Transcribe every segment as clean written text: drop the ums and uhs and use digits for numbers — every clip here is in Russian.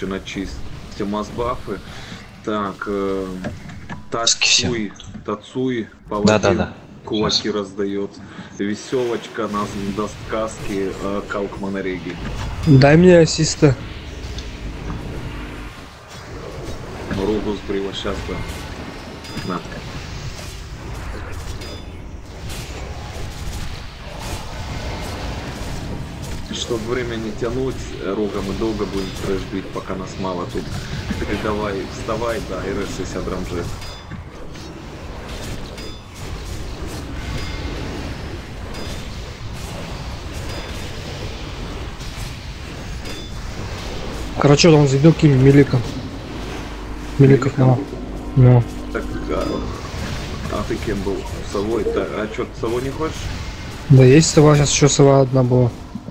короче, начистим масбафы. Так, Тацуй, паладин, Да. кулаки раздает. Веселочка нас даст каски, Калкма на реги. Дай мне ассиста. Ругу сбрила, сейчас да. На. Чтобы время не тянуть, Рога мы долго будем трэш бить, пока нас мало тут. Ты давай, вставай, да, и решися драмжет. Короче, он забил каким миликом. Миликов мало. Ну. Так, а ты кем был? Совой? А что, ты совой не хочешь? Да есть сова, сейчас еще сова одна была.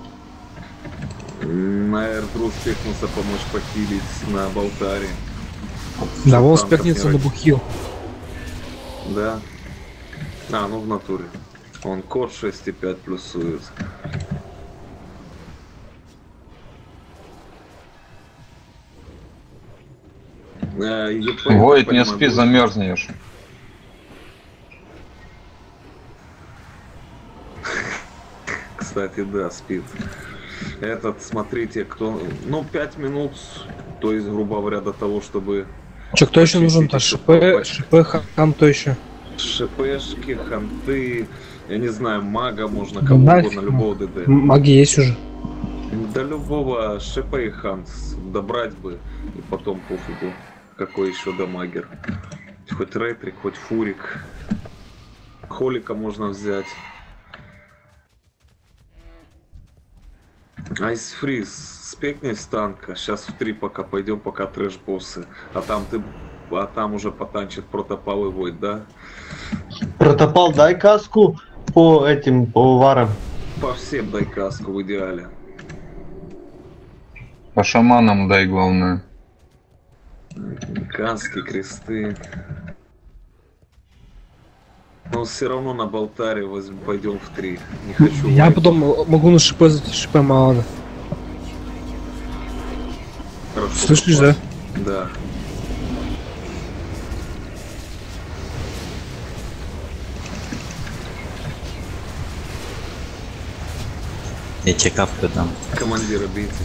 На Эрдру успехнулся помочь похилить на Болтаре. Да, он успехнется на бухил. Да. А, ну в натуре. Он код 6,5 плюсует. Воет, не спи, замерзнешь. Кстати, да, спит. Этот, смотрите, кто... Ну, 5 минут, то есть, грубо говоря, до того, чтобы... Че, кто еще нужен-то? ШП, хам, кто еще? ШПшки, ханты, я не знаю, мага можно, кого угодно, любого ДД. Маги есть уже. До любого ШП и хант добрать бы, и потом пофигу, какой еще дамагер. Хоть ретрик, хоть фурик. Холика можно взять. Айсфриз, спекни с танка. Сейчас в 3 пока пойдем, пока трэш-боссы. А там уже потанчит протопал и войд, да? Протопал, дай каску по этим, по варам. По всем дай каску в идеале. По шаманам дай, главное. Каски, кресты. Но все равно на Болтаре пойдем в 3. Не хочу. Я потом могу на ШП мало. Хорошо. Слышишь, да? Да. Я чекапку дам. Командира бейте.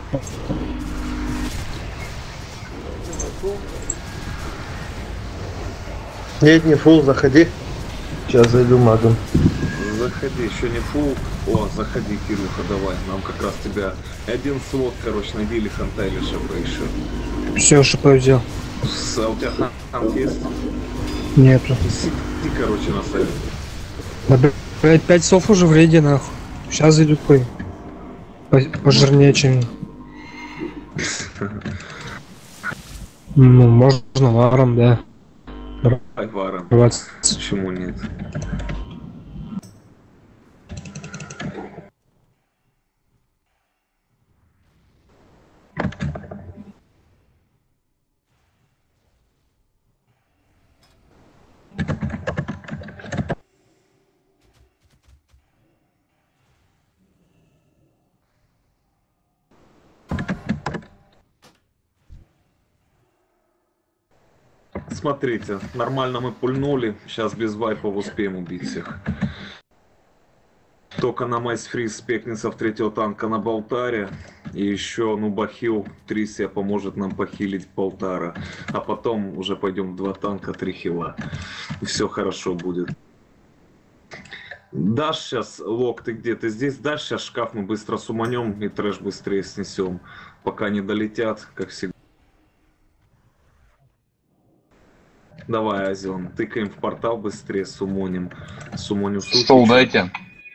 Нет, не фул, заходи. Сейчас зайду магом. Заходи, еще не фул. О, заходи, Кирюха, давай. Нам как раз тебя один слот, короче, найди или ханта, или ШП еще. Все, ШП взял. А у тебя хант есть? Нету. Сиди, короче, на сайт. Да, блядь, 5 сов уже в рейде, нахуй. Сейчас зайдут пожирнее, чем... Ну, можно варом, да. Ай, варом. 20. Почему нет? Смотрите, нормально мы пульнули, сейчас без вайпов успеем убить всех. Только на Майсфриз спекнется в 3-го танка на Болтаре. И еще, ну, Бахил Трисия поможет нам похилить Болтара. А потом уже пойдем в 2 танка, 3 хила. И все хорошо будет. Дашь сейчас, Лок, ты где? Ты здесь? Дашь сейчас шкаф, мы быстро суманем и трэш быстрее снесем. Пока не долетят, как всегда. Давай, Азион, тыкаем в портал быстрее, сумоним. Сумоню сутки. Стол дайте.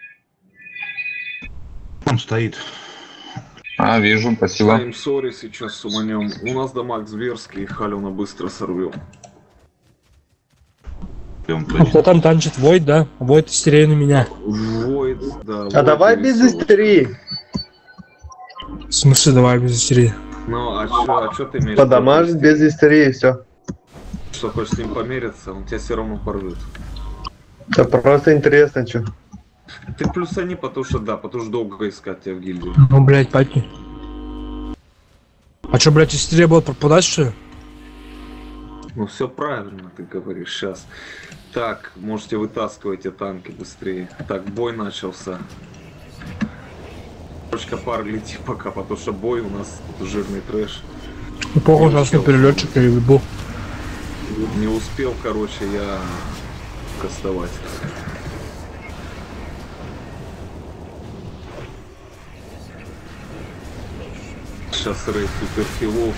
Он стоит. А, вижу, спасибо. Ставим сори сейчас суманем. У нас дамаг зверский, Халюна быстро сорвем. Кто там танчит? Войд, да? Войд истерей на меня. Войд, да. А давай без истерии. В смысле, давай без истерии? Ну, а чё ты имеешь? Подамажить без истерии, все. Что, хочешь с ним помериться? Он тебя все равно порвет. Это просто интересно, что. Ты плюсани, потому что долго искать тебя в гильдии. Ну, блядь, пати. А чё, блядь, истерия будет пропадать, что ли? Ну все правильно ты говоришь сейчас. Так, можете вытаскивать эти танки быстрее. Так, бой начался. Точка пар лети пока, потому что бой у нас тут жирный трэш. Ну, похуй, сейчас на перелетчика и ебу. Не успел, короче, я кастовать. Сейчас рейд суперхилов.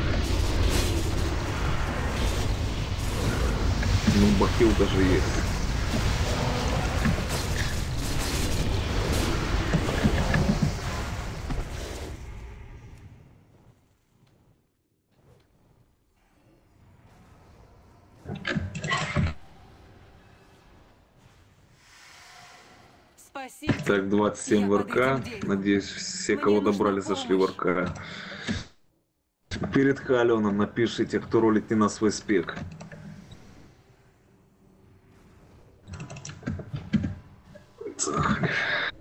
Ну, бахил даже есть. Спасибо. Так, 27 в Я РК. под этим делом. Надеюсь, все, Мне кого нужна добрали, зашли в помощь. РК. Перед Халеном напишите, кто ролит не на свой спек. Так.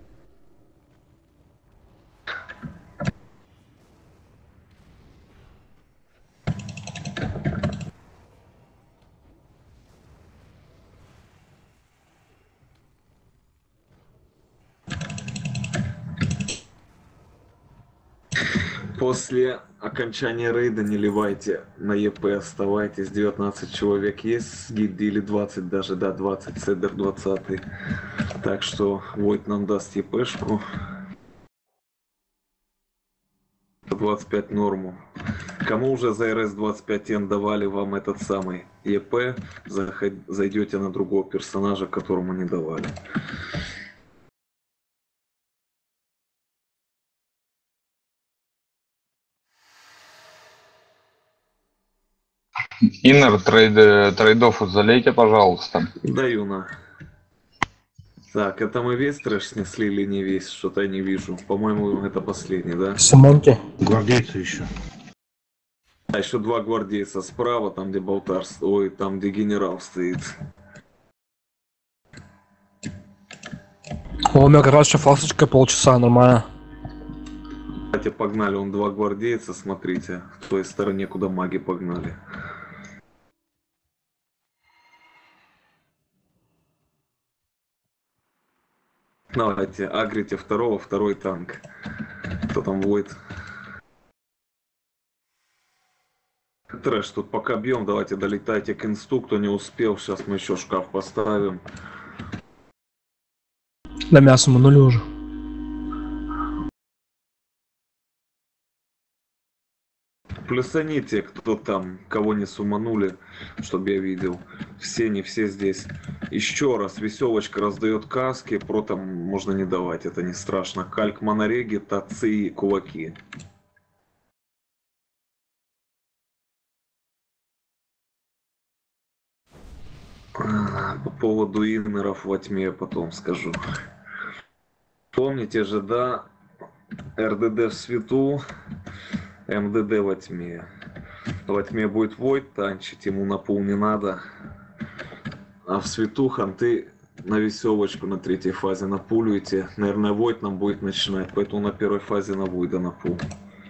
После окончания рейда не ливайте на ЕП, оставайтесь. 19 человек есть с гильдии или 20 даже, да, 20, Седер 20. Так что Войт нам даст ЕПшку. 25 норму. Кому уже за РС 25Н давали вам этот самый ЕП, зайдете на другого персонажа, которому не давали. Иннер трейдов залейте, пожалуйста. Даю на. Так, это мы весь трэш снесли или не весь? Что-то я не вижу. По-моему, это последний, да? Самонки. Гвардейцы еще. А еще два гвардейца справа, там где болтар, ой, там где генерал стоит. О, у меня как раз еще фасочка полчаса, нормально. Кстати, погнали, он два гвардейца, смотрите, в той стороне, куда маги погнали. Давайте, агрите второго, второй танк. Кто там будет? Трэш, тут пока бьем, давайте долетайте к инсту, кто не успел, сейчас мы еще шкаф поставим. На мясо манули уже. Плюсаните, кто там, кого не суманули, чтобы я видел. Все, не все здесь. Еще раз, веселочка раздает каски, про там можно не давать, это не страшно. Кальк, монореги, тацы и кулаки. По поводу иннеров во тьме потом скажу. Помните же, да, РДД в свету, МДД во тьме. Во тьме будет Войт танчить, ему на пул не надо. А в свету ханты на веселочку на третьей фазе напулюете. Наверное, Войт нам будет начинать, поэтому на первой фазе на Войда на пул.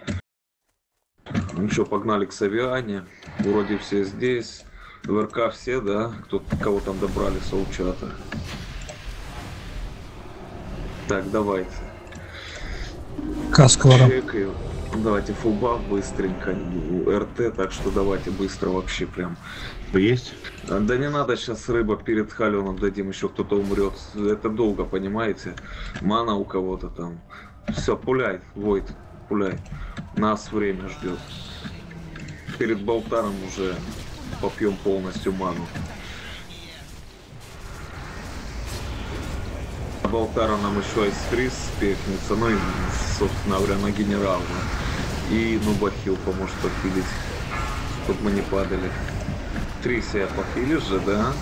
Ну что, погнали к Савиане. Вроде все здесь. В РК все, да? Кого там добрали с соучата. Так, давайте. Каска вором. Чекаю. Давайте фулбаф быстренько. РТ, так что давайте быстро вообще прям. Есть? Да не надо сейчас рыба перед Халеном дадим, еще кто-то умрет. Это долго, понимаете? Мана у кого-то там. Все, пуляй, Войт, пуляй. Нас время ждет. Перед болтаром уже попьем полностью ману. А болтара нам еще айсфриз спекнется, ну и, собственно говоря, на генерала. И нубахил поможет похилить, чтобы мы не падали. Трисия похилишь же, да?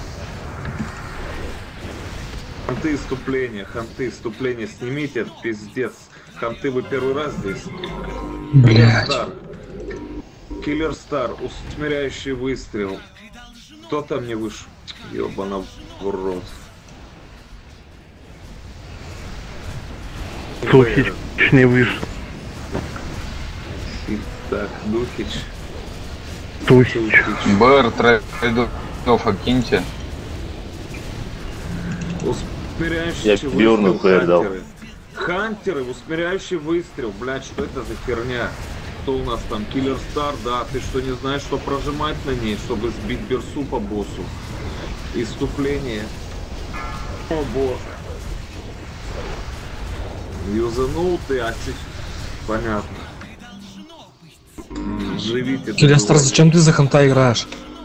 Ханты иступления снимите, пиздец. Ханты, вы первый раз здесь? Блять. Киллер Стар, усмиряющий выстрел. Кто там не вышел? Ёбана в рот. Сухичный вышел. Так, Духич. Тухич. БР трейдов окиньте. Усмиряющий Я выстрел, Бёрну БР дал. хантеры. Хантеры, усмиряющий выстрел. Блядь, что это за херня? Кто у нас там? Киллер Стар, да. Ты что, не знаешь, что прожимать на ней, чтобы сбить берсу по боссу? Иступление. О боже. Юзанул ты, понятно. Живите. Киллерстар, зачем ты за ханта играешь?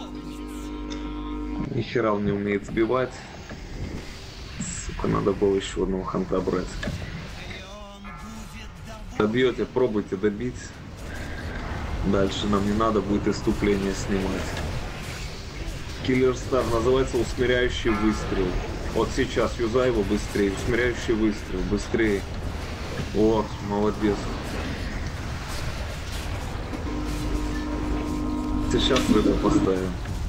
Нихера он не умеет сбивать. Сука, надо было еще одного ханта брать. Добьете, пробуйте добить. Дальше нам не надо будет иступление снимать. Киллер Стар называется усмиряющий выстрел. Вот сейчас юзай его быстрее. Усмиряющий выстрел, быстрее. Вот, молодец. Сейчас это поставим.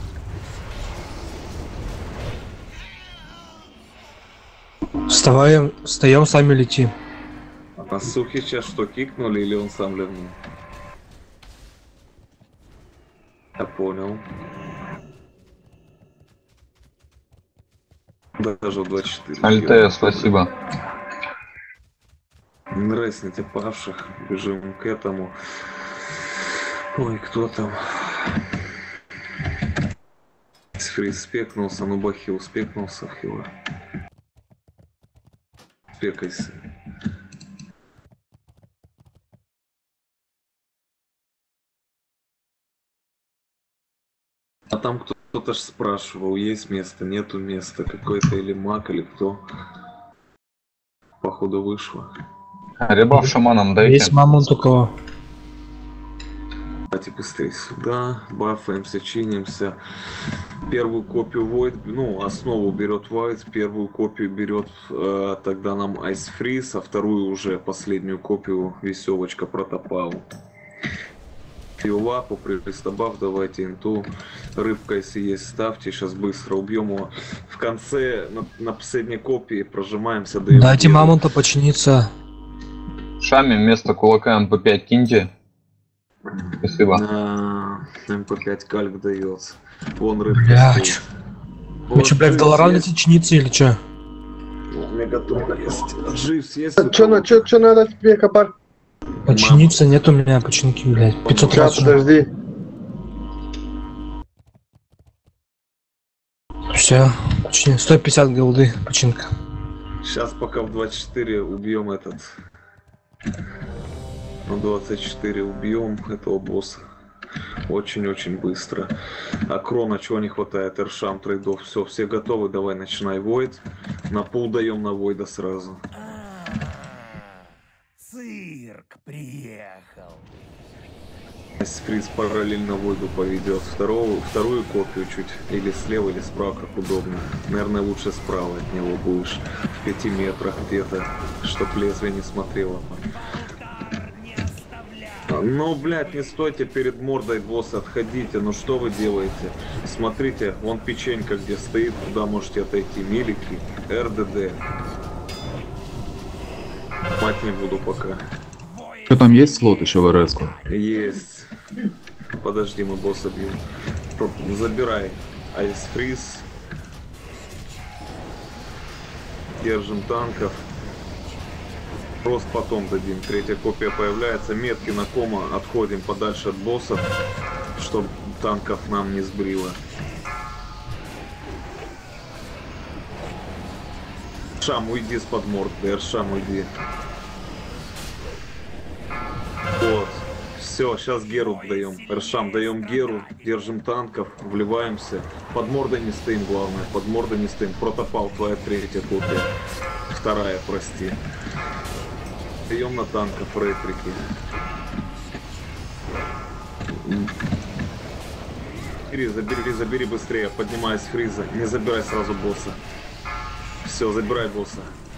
Встаем, сами летим. А Сухи сейчас что, кикнули или он сам ливнул? Я понял. Даже в 24. Альтея, спасибо. Нравится павших. Бежим к этому. Ой, кто там? Фриз спекнулся, ну Бахил спекнулся, хила. Спекайся. А там кто-то ж спрашивал, есть место, нету места, какой-то или маг, или кто. Походу вышло. Ребав шаманом дайте. Есть мамонт у кого. Давайте быстрее сюда, бафаемся, чинимся. Первую копию Void, ну, основу берет Void, первую копию берет тогда нам Ice Freeze, а вторую уже последнюю копию Веселочка Протопал. И лапу, пристабав, давайте инту. Рыбка, если есть, ставьте, сейчас быстро убьем его. В конце, на последней копии прожимаемся. Дайте мамонта починиться. Шами вместо кулака МП5 киньте. Спасибо. МП5 кальк дается. Вон рыбка. Блядь. Вы что, блядь, в Долоралите чиниться или что? Мегатон есть. Дживс есть? Чё надо тебе, Капар? Починиться нет у меня починки, блядь. 500 раз уже. Подожди. Все, почини. 150 голды починка. Сейчас пока в 24 убьем этот. В 24 убьем этого босса. Очень-очень быстро. А крона чего не хватает? Эршам, трейдов. Все готовы. Давай начинай Void. На пул даем на Void сразу. Цирк приехал. Фриз параллельно Войду поведет. Вторую копию чуть или слева, или справа, как удобно. Наверное, лучше справа от него будешь. В 5 метрах где-то, чтоб лезвие не смотрело. Ну, блядь, не стойте перед мордой босса, отходите. Ну что вы делаете? Смотрите, вон печенька где стоит, туда можете отойти. Милики, РДД. Мать не буду пока. Что там есть слот еще в РС-ку? Есть. Подожди, мы босса бьем. Забирай. Айс Фриз. Держим танков. Просто потом дадим. Третья копия появляется. Метки на кома. Отходим подальше от боссов, чтобы танков нам не сбрило. Шам, уйди с-под морды. Эршам, уйди. Вот. Все, сейчас Геру даем. Эршам, даем Геру. Держим танков. Вливаемся. Под мордой не стоим, главное. Под мордой не стоим. Протопал, твоя третья копия. Вторая, прости. Даем на танков ретрики. Забери быстрее. Поднимай с фриза. Не забирай сразу босса. Все, забирай босса.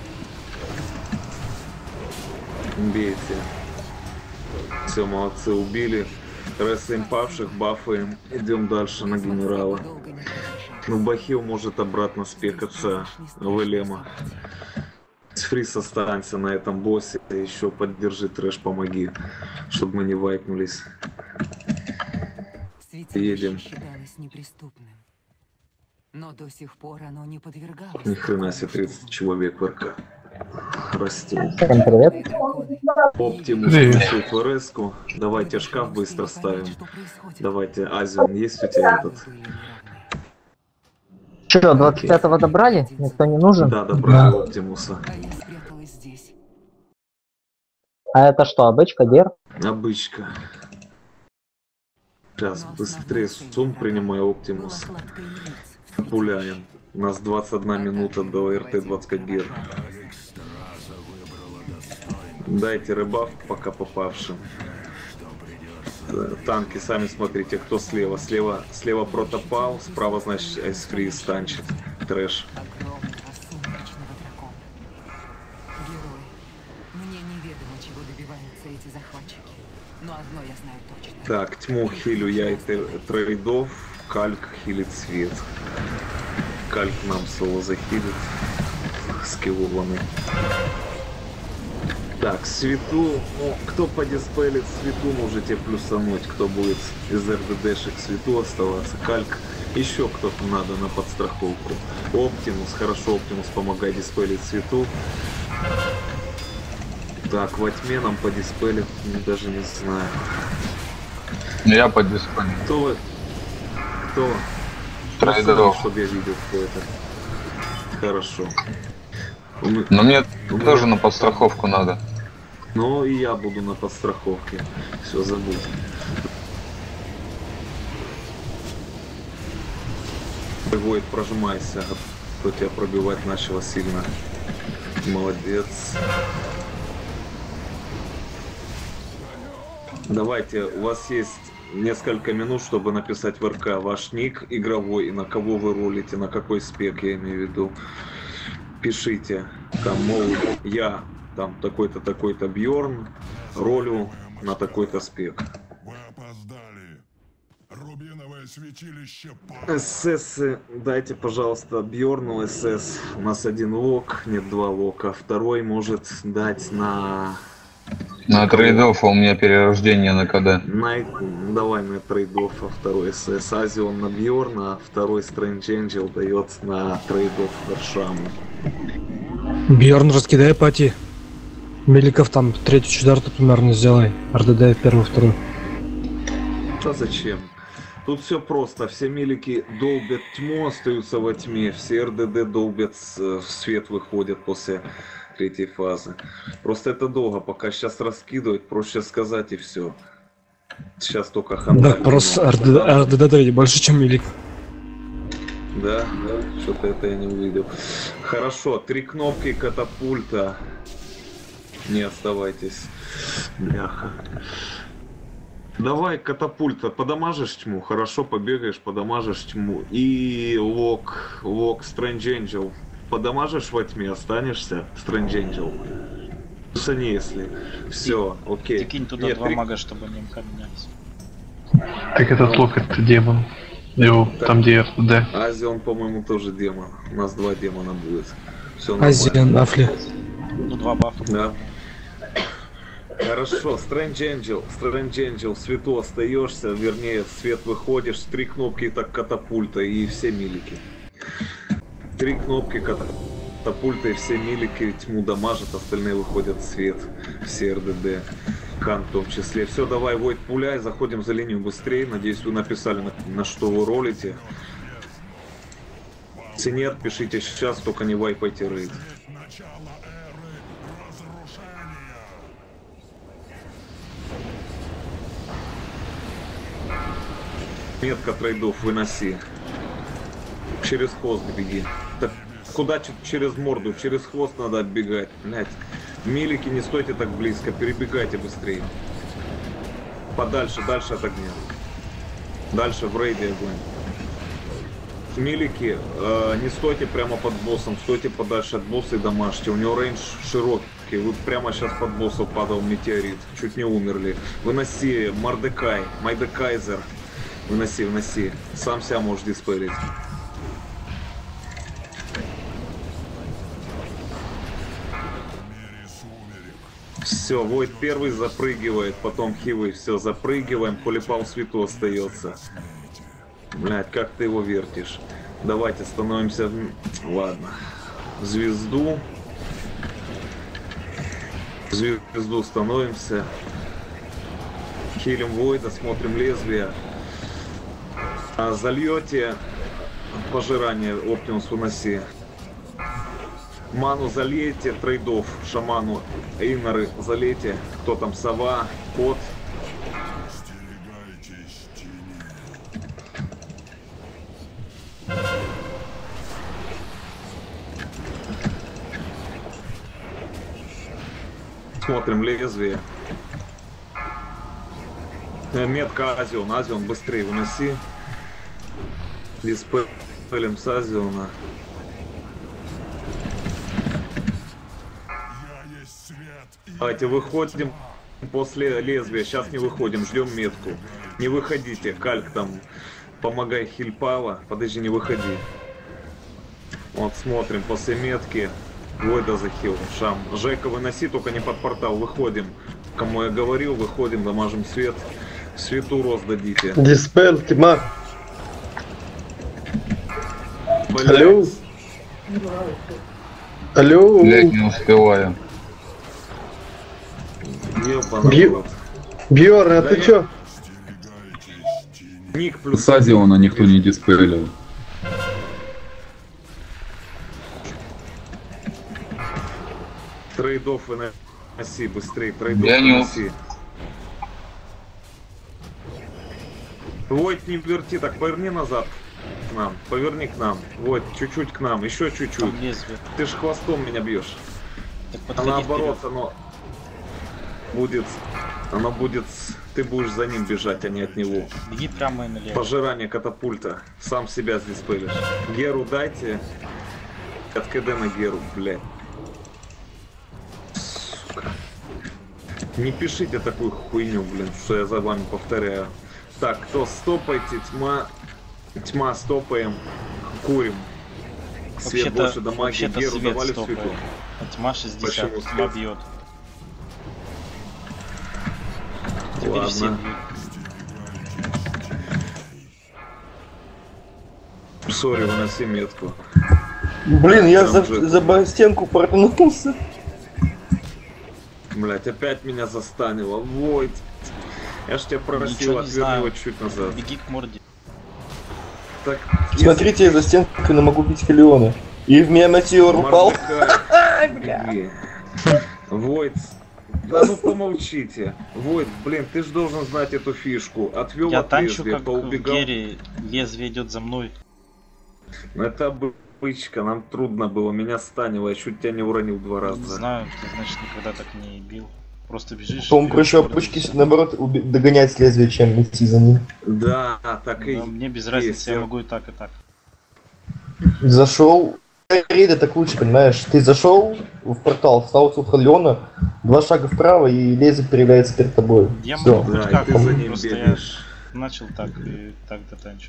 Бейте. Все, молодцы, убили. Ресаем павших, бафаем. Идем дальше на генерала. Ну, Бахил может обратно спекаться в Элема. Айсфрис, останься на этом боссе, еще поддержи трэш, помоги, чтобы мы не вайпнулись. Едем. Считалось неприступным. Но до сих пор оно не подвергалось. Ни хрена себе, 30 человек в РК. Растем. Всем привет. Оптимус пишет в РС-ку. Давайте шкаф быстро ставим. Давайте, Азион, есть у тебя этот? Че, 25-го добрали? Никто не нужен? Да, добрали Оптимуса. А это что, обычка, дер? Обычка. Сейчас, быстрее сум принимай Оптимус. Пуляем. У нас 21 минута до РТ 20 гер. Дайте рыбав пока попавшим. Танки, сами смотрите, кто слева. Слева протопал, справа, значит, Айсфриз танчит. Трэш. Мне неведомо, чего добиваются эти захватчики. Но одно я знаю точно. Так, тьму хилю я и трейдов. Кальк хилит свет. Кальк нам соло захилит. Скиллованный. Так, свету, ну, кто подиспелит свету, можете плюсануть, кто будет из РДДшек свету оставаться. Кальк, еще кто-то надо на подстраховку. Оптимус, хорошо, Оптимус, помогай диспелить свету. Так, во тьме нам подиспелит, даже не знаю. Я подиспелю. Кто вы? Кто? Трейдеров. Чтобы я видел, кто это. Хорошо. Но мне тоже на подстраховку надо. Ну и я буду на подстраховке. Все, забудь. Войд, прожимайся. Кто тебя пробивать начало сильно. Молодец. Давайте, у вас есть несколько минут, чтобы написать в РК ваш ник игровой и на кого вы ролите, на какой спек, я имею в виду. Пишите, там, мол, я там такой-то, такой-то Бьорн, ролю на такой-то спек. Вы опоздали. Рубиновое святилище. СС, дайте, пожалуйста, Бьорну СС. У нас один лок, нет, два лока. Второй может дать на... На трейдов, а у меня перерождение на КД. Давай на трейдов, а второй СС. Азион на Бьорна, а второй Strange Angel дает на трейдов Вершаму. Бьорн, раскидай пати. Меликов там третью четвертую примерно сделай. РДД первую, вторую. А зачем? Тут все просто. Все милики долбят тьму, остаются во тьме. Все РДД долбят, в свет выходят после третьей фазы. Просто это долго. Пока сейчас раскидывать, проще сказать и все. Сейчас только ханда. Да, просто РДД ведь больше, чем Мелик. Да, что-то это я не увидел. Хорошо, 3 кнопки катапульта. Не оставайтесь. Бляха. Давай катапульта, подамажишь тьму, хорошо побегаешь, подамажишь тьму. И лок Strange Angel. Подамажишь во тьме, останешься Strange Angel. Не если. Все, окей. Ты кинь туда Нет, 2 3... мага, чтобы они поменялись. Так этот лок это демон. Его там где РДД. Азион, по-моему, тоже демон. У нас 2 демона будет. Все Азион, Афли. Ну 2 бафа. Да. Хорошо, Strange Angel, свету остаешься, вернее, в свет выходишь, 3 кнопки так катапульта и все милики. 3 кнопки катапульта и все милики тьму дамажат, остальные выходят в свет, все РДД, Кан в том числе. Все, давай, Войд, пуляй, заходим за линию быстрее, надеюсь, вы написали, на что вы ролите. Если нет, пишите сейчас, только не вайпайте рейд. Метка трейдов выноси. Через хвост беги. Так куда через морду? Через хвост надо отбегать. Блять. Милики, не стойте так близко, перебегайте быстрее. Подальше, дальше от огня. Дальше в рейде огонь. Милики, не стойте прямо под боссом, стойте подальше от босса и дамажьте. У него рейндж широкий. Вот прямо сейчас под босса падал метеорит. Чуть не умерли. Выноси Мордекай, Майдекайзер. Выноси. Сам себя можешь диспелить. Все, Войд первый запрыгивает, потом Хивый, все, запрыгиваем, Полипал в свету остается. Блять, как ты его вертишь? Давайте становимся... Ладно. Звезду. Звезду становимся. Хилим Войда, смотрим лезвие. А зальете пожирание, Оптимус выноси. Ману залейте, трейдов, шаману, иноры залейте. Кто там, сова, кот. Остерегайтесь тени. Смотрим лезвие. Метка Азион. Азион, быстрее выноси. Диспелим с Азиона. Я есть свет. Давайте выходим после лезвия. Сейчас не выходим, ждем метку. Не выходите, Кальк там. Помогай Хильпава. Подожди, не выходи. Вот смотрим после метки. Войда захил. Шам. Жека выноси, только не под портал. Выходим. Кому я говорил, выходим, дамажим свет. Свету роздадите. Диспел, тьма. Блядь. Алло. Алло. Блять, не успеваю. Ёбаный Бью. рот. Бьорн, а Да ты я- чё? Ник плюс... С Азиона никто не диспелил. Трейдов выноси, быстрее, трейдов Я не выноси. Войт, не верти, так поверни назад к нам, поверни к нам. Вот, чуть-чуть к нам, еще чуть-чуть. Там лезвие. Ты ж хвостом меня бьешь. Так А подходи наоборот, вперед. оно будет, ты будешь за ним бежать, а не от него. Беги прямо и налево. Пожирание катапульта, сам себя здесь пылишь. Геру дайте. От КД на Геру, блядь. Сука. Не пишите такую хуйню, блин, что я за вами повторяю. Так, кто стопайте, тьма стопаем, курим. Свет больше дамаги, вообще-то Геру свет давали в стопает. свету. А тьма 60, Почему тьма свет? бьет. Теперь все Ладно. бьют. Сори, выноси метку. Блин, я за, Там же- за стенку портанулся. Блять, опять меня застанило. Войт. Я ж тебя просил, Ничего не отверни знаю. его чуть назад. Беги к морде. Так, Смотрите, я за стенкой но могу бить Хелиона. И в меня метеор упал. Беги. Войт. Да ну помолчите. Войт, блин, ты ж должен знать эту фишку. Отвел Я от танчу лезвия, как в поубегал. Гере, лезвие идет за мной. Это бычка, нам трудно было. Меня станило, я чуть тебя не уронил 2 Не раза. знаю, что значит никогда так не бил. Просто бежишь. По-моему, вперед, проще мордой опучки бежишь. наоборот догонять с лезвия, чем идти за ним. Да, так и Да, мне без есть. разницы, я могу и так, и так. Зашел. Рейда так лучше, понимаешь? Ты зашел в портал, встал у Хелиона, 2 шага вправо и лезвие появляется перед тобой. Я Всё. могу Да, хоть и как, ты за ним просто бегаешь. я начал так и так дотанчу.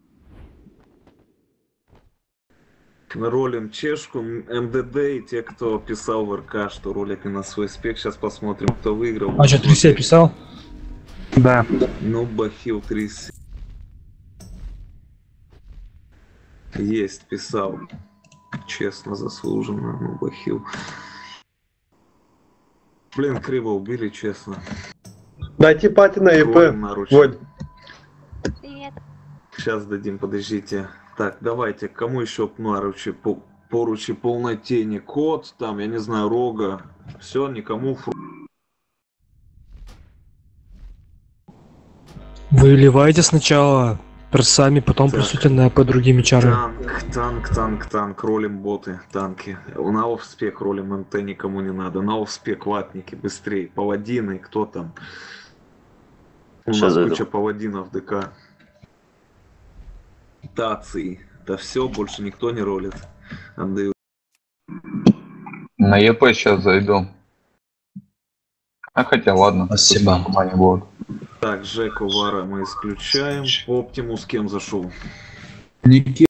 Ролим чешку, МДД и те, кто писал в РК, что ролят не на свой спек. Сейчас посмотрим, кто выиграл. А что, 3 писал? Да. Ну, Бахил 30. Есть, писал. Честно, заслуженно, ну, Бахил. Блин, криво убили, честно. Дайте пати на ЕП. Ролим наруч. Вот. Сейчас дадим, подождите. Так, давайте, кому еще наручи, поручи полной тени? Кот, там, я не знаю, Рога. Все, никому Выливайте сначала персами, потом Так. плюсуйте на АП другими чарами. Танк, ролим боты, танки. На офспек ролим МТ никому не надо. На офспек ватники, быстрее. Паладины, кто там? У Щас нас зайду. куча паладинов ДК. Тации. Да все, больше никто не ролит. Отдаю. На ЕП сейчас зайду. А хотя ладно. Спасибо. пусть ума не будут. Так, Жеку Вара мы исключаем. Оптимус кем зашел? Нике